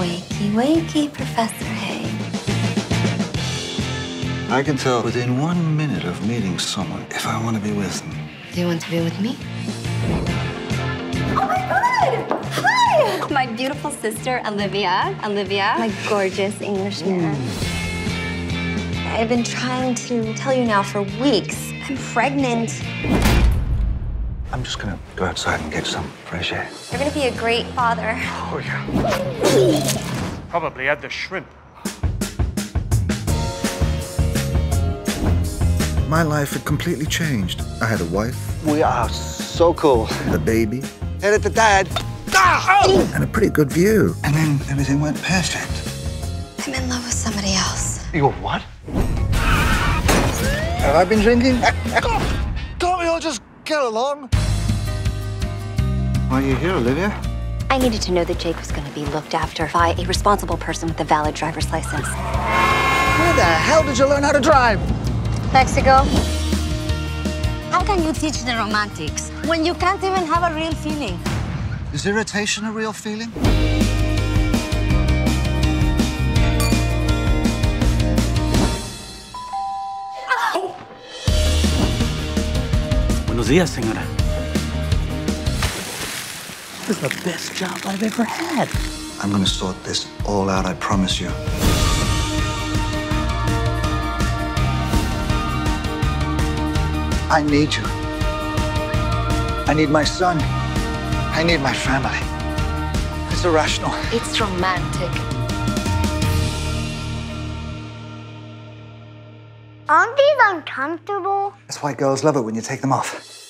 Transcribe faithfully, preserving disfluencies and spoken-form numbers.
Wakey, wakey, Professor Hay. I can tell within one minute of meeting someone if I want to be with them. Do you want to be with me? Oh my God! Hi! My beautiful sister, Olivia. Olivia, my gorgeous English man. Mm. I've been trying to tell you now for weeks. I'm pregnant. I'm just gonna go outside and get some fresh air. You're gonna be a great father. Oh, yeah. Probably had the shrimp. My life had completely changed. I had a wife. We are so cool. A baby. Headed to Dad. Ah! Oh! And a pretty good view. And then everything went perfect. I'm in love with somebody else. You're what? Have I been drinking? Can't we all just get along? Why are you here, Olivia? I needed to know that Jake was going to be looked after by a responsible person with a valid driver's license. Where the hell did you learn how to drive? Mexico. How can you teach the romantics when you can't even have a real feeling? Is irritation a real feeling? Oh. Buenos días, señora. This is the best job I've ever had. I'm gonna sort this all out, I promise you. I need you. I need my son. I need my family. It's irrational. It's romantic. Aren't these uncomfortable? That's why girls love it when you take them off.